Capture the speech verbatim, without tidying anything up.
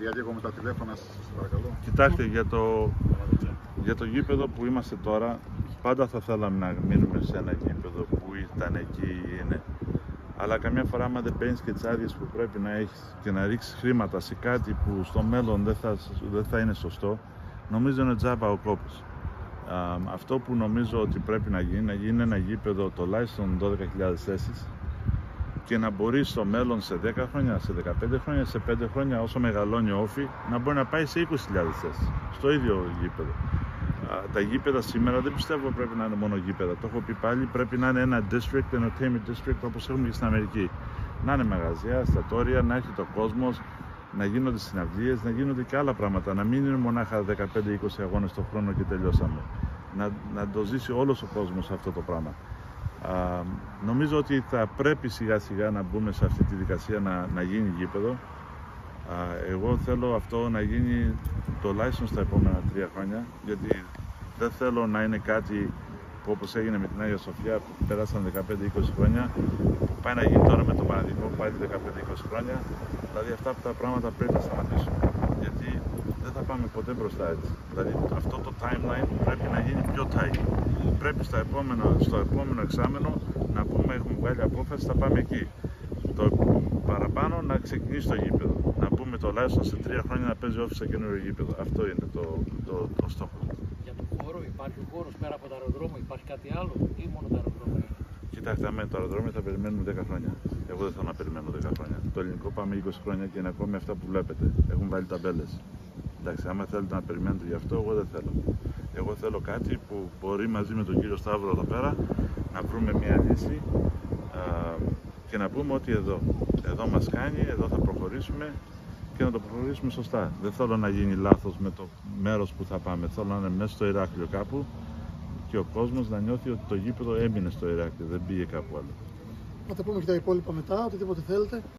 διαλέγω με τα τηλέφωνα σας, παρακαλώ. Κοιτάξτε, για το, για το γήπεδο που είμαστε τώρα, πάντα θα θέλαμε να μείνουμε σε ένα γήπεδο που ήταν εκεί ή είναι. Αλλά καμιά φορά, άμα δεν παίρνεις και τις άδειες που πρέπει να έχεις και να ρίξεις χρήματα σε κάτι που στο μέλλον δεν θα, δεν θα είναι σωστό, νομίζω είναι τζάμπα ο κόπος. Α, αυτό που νομίζω ότι πρέπει να γίνει, να γίνει ένα γήπεδο τουλάχιστον δώδεκα χιλιάδες θέσεις και να μπορεί στο μέλλον σε δέκα χρόνια, σε δεκαπέντε χρόνια, σε πέντε χρόνια, όσο μεγαλώνει ο Όφη, να μπορεί να πάει σε είκοσι χιλιάδες θέσεις στο ίδιο γήπεδο. Α, τα γήπεδα σήμερα δεν πιστεύω πρέπει να είναι μόνο γήπεδα. Το έχω πει πάλι, πρέπει να είναι ένα district, entertainment district, όπως έχουμε και στην Αμερική. Να είναι μαγαζιά, εστιατόρια, να έχει το κόσμος, να γίνονται συναυλίες, να γίνονται και άλλα πράγματα. Να μην είναι μονάχα δεκαπέντε είκοσι αγώνες το χρόνο και τελειώσαμε. Να, να το ζήσει όλος ο κόσμος αυτό το πράγμα. Α, νομίζω ότι θα πρέπει σιγά σιγά να μπούμε σε αυτή τη δικασία να, να γίνει γήπεδο. Α, εγώ θέλω αυτό να γίνει τουλάχιστον στα επόμενα τρία χρόνια, γιατί δεν θέλω να είναι κάτι που όπως έγινε με την Άγια Σοφιά που πέρασαν δεκαπέντε είκοσι χρόνια, που πάει να γίνει τώρα με το Παναθηναϊκό πάλι δεκαπέντε είκοσι χρόνια. Δηλαδή αυτά τα πράγματα πρέπει να σταματήσουν, γιατί δεν θα πάμε ποτέ μπροστά έτσι. Δηλαδή αυτό το timeline πρέπει να γίνει πιο tight. Πρέπει στο επόμενο, στο επόμενο εξάμενο να πούμε έχουμε βγάλει απόφαση, θα πάμε εκεί. Το παραπάνω να ξεκινήσει το γήπεδο. Να πούμε τουλάχιστον σε τρία χρόνια να παίζει Όφη σε καινούριο γήπεδο. Αυτό είναι το, το, το στόχο. Για τον χώρο, υπάρχει χώρος πέρα από το αεροδρόμιο, υπάρχει κάτι άλλο ή μόνο το αεροδρόμιο είναι? Κοιτάξτε, με το αεροδρόμιο θα περιμένουμε δέκα χρόνια. Εγώ δεν θέλω να περιμένω δέκα χρόνια. Το ελληνικό πάμε είκοσι χρόνια και είναι ακόμη αυτά που βλέπετε. Έχουν βάλει ταμπέλες. Εντάξει, άμα θέλετε να περιμένετε γι' αυτό, εγώ δεν θέλω. Εγώ θέλω κάτι που μπορεί μαζί με τον κύριο Σταύρο εδώ πέρα να βρούμε μια λύση α, και να πούμε ότι εδώ, εδώ μας κάνει, εδώ θα προχωρήσουμε και να το προχωρήσουμε σωστά. Δεν θέλω να γίνει λάθος με το μέρος που θα πάμε. Θέλω να είναι μέσα στο Ηράκλειο κάπου και ο κόσμος να νιώθει ότι το γήπεδο έμεινε στο Ηράκλειο, δεν πήγε κάπου άλλο. Θα τα πούμε και τα υπόλοιπα μετά, οτιδήποτε θέλετε.